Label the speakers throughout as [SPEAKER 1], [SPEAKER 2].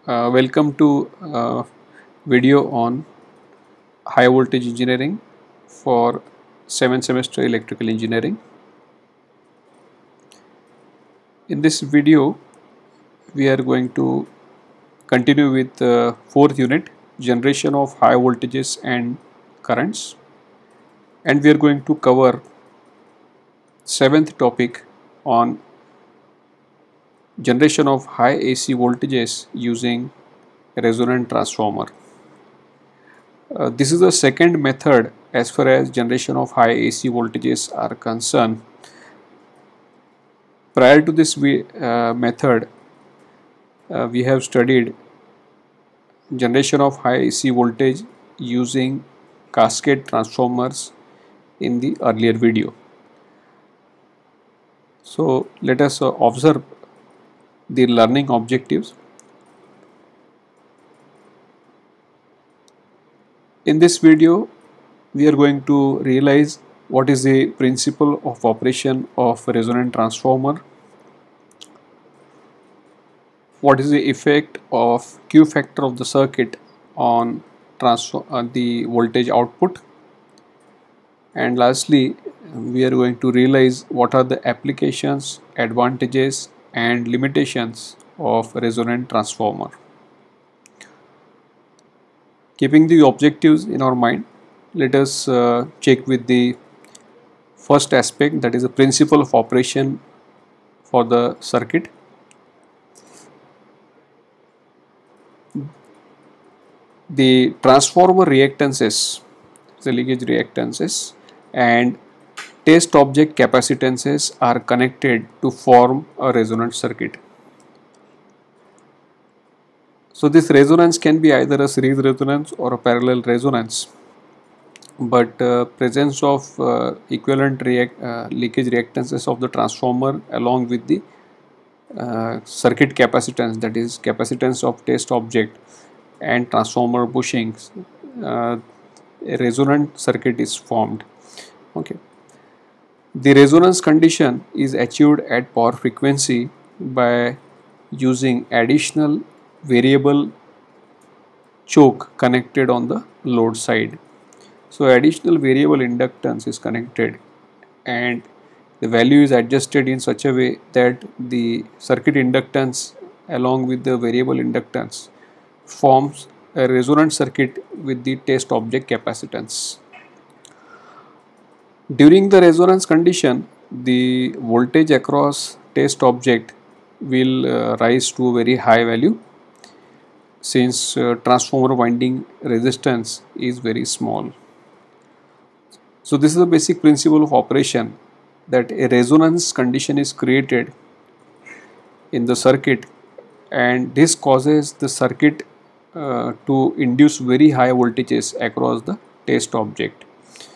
[SPEAKER 1] Welcome to video on high voltage engineering for 7th semester electrical engineering. In this video we are going to continue with fourth unit, generation of high voltages and currents, and we are going to cover seventh topic on generation of high AC voltages using resonant transformer. This is the second method as far as generation of high AC voltages are concerned. Prior to this method, we have studied generation of high AC voltage using cascade transformers in the earlier video. So let us observe the learning objectives. In this video, we are going to realize what is the principle of operation of resonant transformer, what is the effect of Q factor of the circuit on the voltage output, and lastly we are going to realize what are the applications, advantages and limitations of resonant transformer. Keeping the objectives in our mind, let us check with the first aspect, that is the principle of operation for the circuit. The transformer reactances, the leakage reactances and test object capacitances are connected to form a resonant circuit. So this resonance can be either a series resonance or a parallel resonance, but presence of equivalent leakage reactances of the transformer along with the circuit capacitance, that is capacitance of test object and transformer bushings, a resonant circuit is formed. Okay. The resonance condition is achieved at power frequency by using additional variable choke connected on the load side. So additional variable inductance is connected and the value is adjusted in such a way that the circuit inductance along with the variable inductance forms a resonant circuit with the test object capacitance. During the resonance condition, the voltage across test object will rise to a very high value, since transformer winding resistance is very small. So this is the basic principle of operation, that a resonance condition is created in the circuit and this causes the circuit to induce very high voltages across the test object.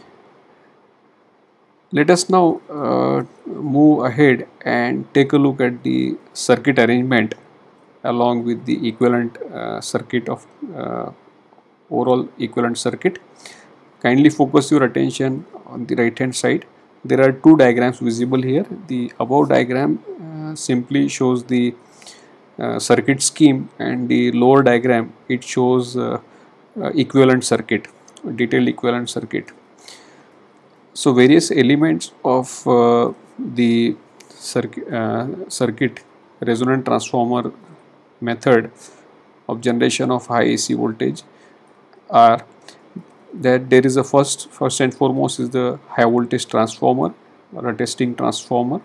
[SPEAKER 1] Let us now move ahead and take a look at the circuit arrangement along with the equivalent circuit of overall equivalent circuit. Kindly focus your attention on the right hand side. There are two diagrams visible here. The above diagram simply shows the circuit scheme, and the lower diagram it shows equivalent circuit, detailed equivalent circuit. So various elements of the circuit resonant transformer method of generation of high AC voltage are that there is a first and foremost is the high voltage transformer or a testing transformer.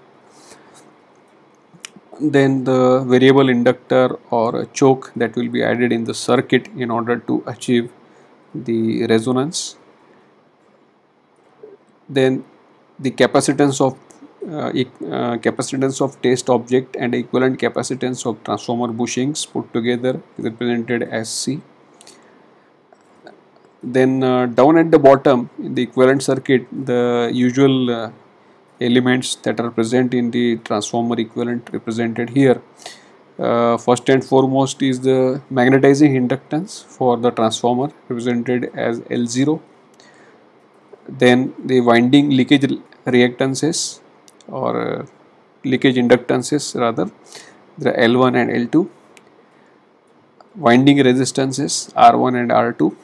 [SPEAKER 1] Then the variable inductor or a choke that will be added in the circuit in order to achieve the resonance. Then the capacitance of test object and equivalent capacitance of transformer bushings put together is represented as C. Then down at the bottom in the equivalent circuit, the usual elements that are present in the transformer equivalent represented here. First and foremost is the magnetizing inductance for the transformer represented as L0. Then the winding leakage reactances or leakage inductances rather, the L1 and L2. winding resistances R1 and R2,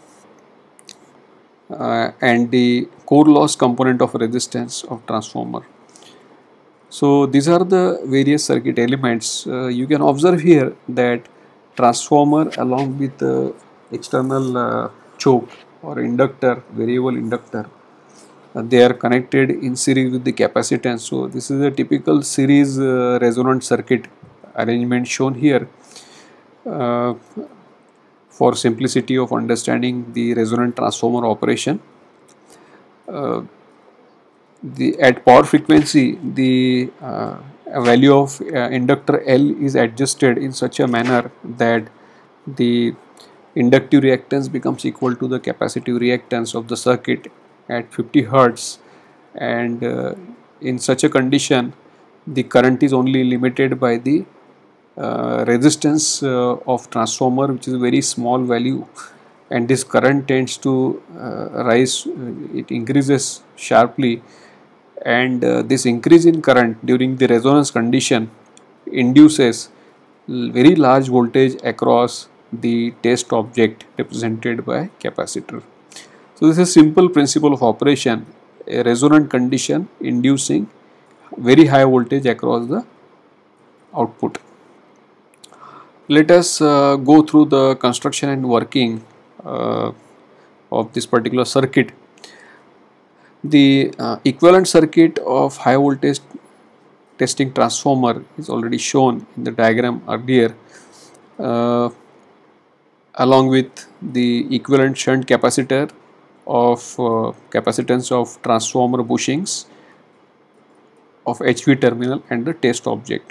[SPEAKER 1] and the core loss component of resistance of transformer. So these are the various circuit elements. You can observe here that transformer along with the external choke or inductor, variable inductor, they are connected in series with the capacitance. So this is a typical series resonant circuit arrangement shown here. Uh, for simplicity of understanding the resonant transformer operation, uh, the at power frequency the value of inductor L is adjusted in such a manner that the inductive reactance becomes equal to the capacitive reactance of the circuit at 50 hertz, and in such a condition the current is only limited by the resistance of transformer, which is a very small value, and this current tends to rise, it increases sharply, and this increase in current during the resonance condition induces very large voltage across the test object represented by capacitor. So this is a simple principle of operation, a resonant condition inducing very high voltage across the output. Let us go through the construction and working uh, of this particular circuit. The equivalent circuit of high voltage testing transformer is already shown in the diagram earlier, uh, along with the equivalent shunt capacitor of capacitance of transformer bushings of HV terminal and the test object.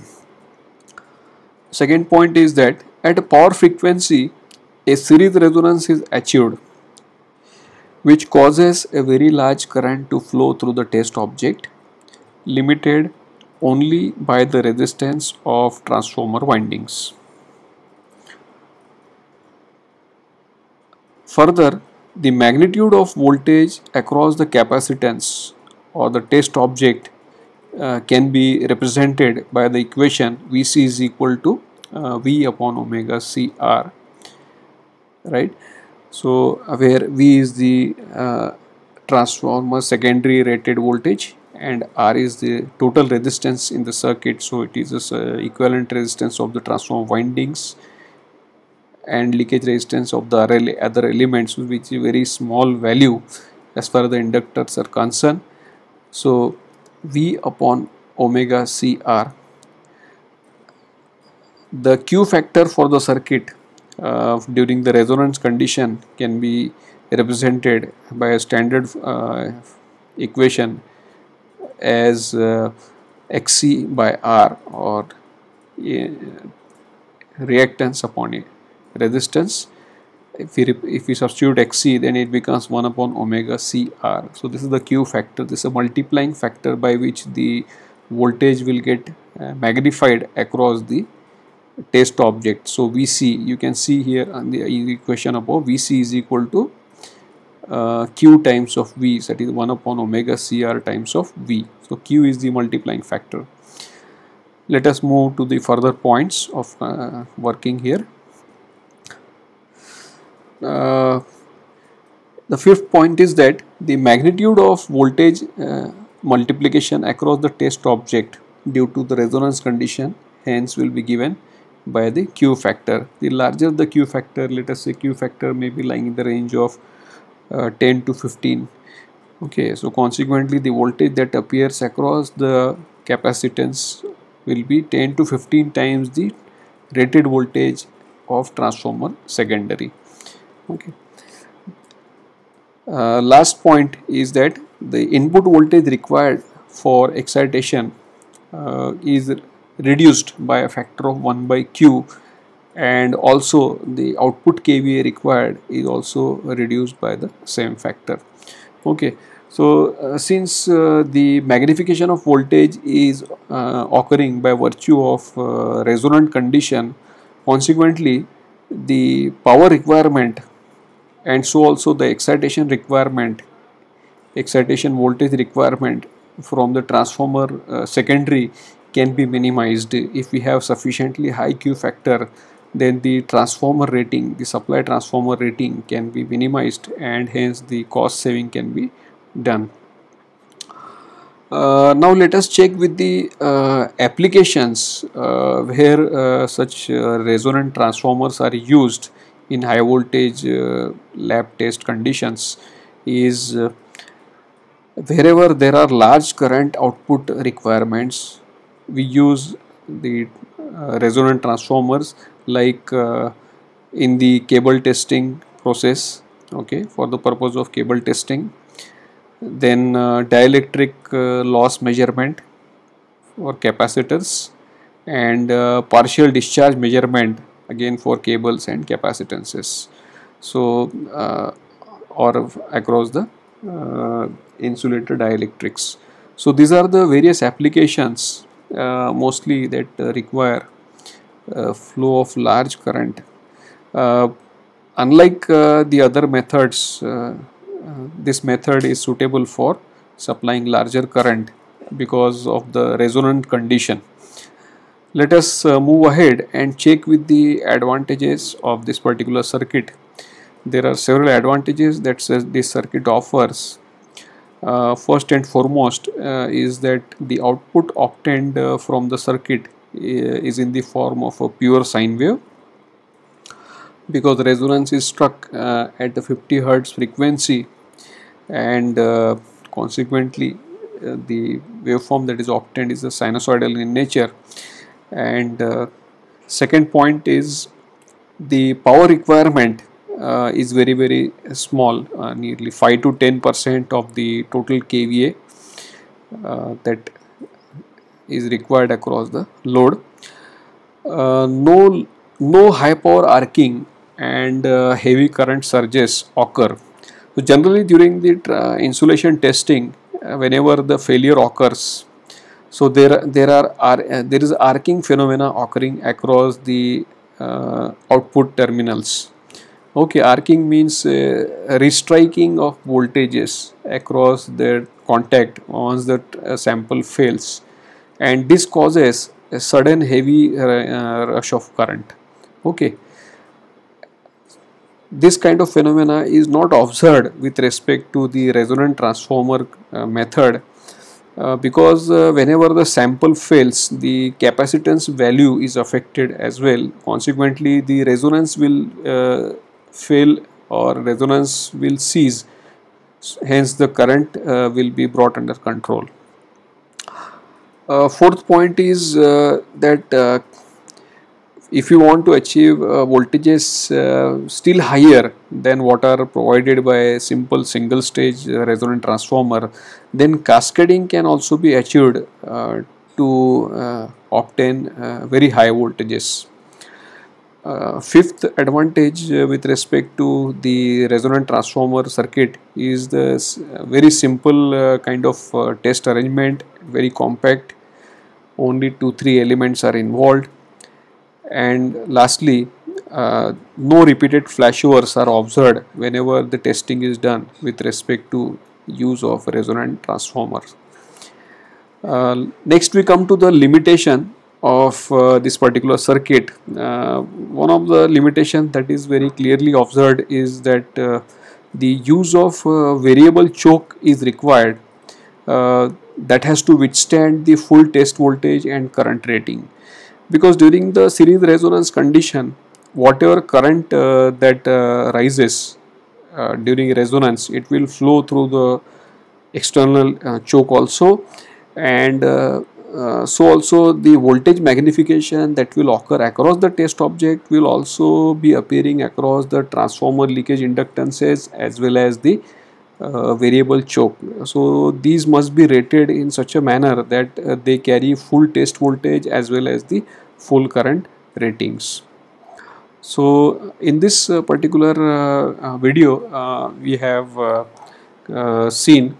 [SPEAKER 1] Second point is that at a power frequency a series resonance is achieved, which causes a very large current to flow through the test object, limited only by the resistance of transformer windings. Further, the magnitude of voltage across the capacitance or the test object can be represented by the equation Vc is equal to V upon omega Cr, right? So where V is the transformer secondary rated voltage and R is the total resistance in the circuit, so it is a equivalent resistance of the transformer windings and leakage resistance of the other elements, which is very small value as far as the inductors are concerned. So V upon omega Cr, the Q factor for the circuit during the resonance condition can be represented by a standard equation as Xc by R, or reactance upon a resistance. If we substitute Xc, then it becomes 1 upon omega Cr. So this is the Q factor. This is a multiplying factor by which the voltage will get magnified across the test object. So Vc, you can see here on the equation above, Vc is equal to Q times of V, that is 1 upon omega Cr times of V. So Q is the multiplying factor. Let us move to the further points of working here. The fifth point is that the magnitude of voltage multiplication across the test object due to the resonance condition hence will be given by the Q factor. The larger the Q factor, let us say Q factor may be lying in the range of 10 to 15. Okay, so consequently the voltage that appears across the capacitance will be 10 to 15 times the rated voltage of transformer secondary. Okay. Last point is that the input voltage required for excitation is reduced by a factor of 1 by Q, and also the output KVA required is also reduced by the same factor. Okay, so since the magnification of voltage is occurring by virtue of resonant condition, consequently the power requirement and so also the excitation requirement, excitation voltage requirement from the transformer secondary can be minimized if we have sufficiently high Q factor then the transformer rating, the supply transformer rating can be minimized, and hence the cost saving can be done. Now let us check with the applications where such resonant transformers are used in high voltage lab test conditions. Is wherever there are large current output requirements, we use the resonant transformers, like in the cable testing process, okay, for the purpose of cable testing. Then dielectric loss measurement for capacitors, and partial discharge measurement again for cables and capacitances. So or across the insulator dielectrics. So these are the various applications mostly that require flow of large current. Uh, Unlike the other methods, this method is suitable for supplying larger current because of the resonant condition. Let us move ahead and check with the advantages of this particular circuit. There are several advantages that this circuit offers. First and foremost is that the output obtained from the circuit is in the form of a pure sine wave, because resonance is struck at the 50 Hertz frequency, and consequently the waveform that is obtained is a sinusoidal in nature. And second point is the power requirement is very small, nearly 5 to 10% of the total kVA that is required across the load. No high power arcing and heavy current surges occur. So generally during the insulation testing, whenever the failure occurs, so there is arcing phenomena occurring across the output terminals. Okay, arcing means restriking of voltages across their contact once the sample fails, and this causes a sudden heavy rush of current. Okay, this kind of phenomena is not observed with respect to the resonant transformer method, because whenever the sample fails, the capacitance value is affected as well. Consequently, the resonance will fail, or resonance will cease, hence the current will be brought under control. Fourth point is that if you want to achieve voltages still higher than what are provided by a simple single stage resonant transformer, then cascading can also be achieved to obtain very high voltages. Fifth advantage with respect to the resonant transformer circuit is the very simple kind of test arrangement, very compact, only 2-3 elements are involved, and lastly no repeated flashovers are observed whenever the testing is done with respect to use of resonant transformers. Next we come to the limitation of this particular circuit. One of the limitations that is very clearly observed is that the use of variable choke is required, that has to withstand the full test voltage and current rating, because during the series resonance condition, whatever current that rises during resonance, it will flow through the external choke also, and so also the voltage magnification that will occur across the test object will also be appearing across the transformer leakage inductances as well as the variable choke. So these must be rated in such a manner that they carry full test voltage as well as the full current ratings. So in this particular video we have seen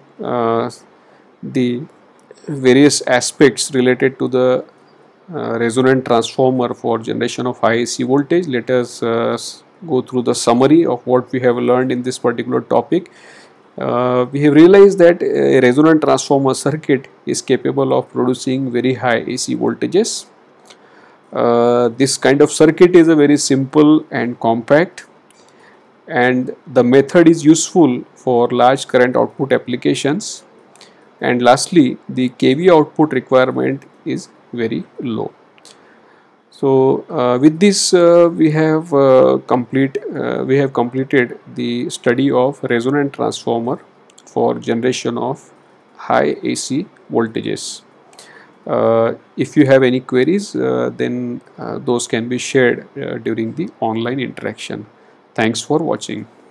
[SPEAKER 1] the various aspects related to the resonant transformer for generation of high AC voltage. Let us go through the summary of what we have learned in this particular topic. We have realized that a resonant transformer circuit is capable of producing very high AC voltages. This kind of circuit is a very simple and compact, and the method is useful for large current output applications. And lastly, the kV output requirement is very low. So with this we have completed the study of resonant transformer for generation of high AC voltages. If you have any queries, then those can be shared during the online interaction. Thanks for watching.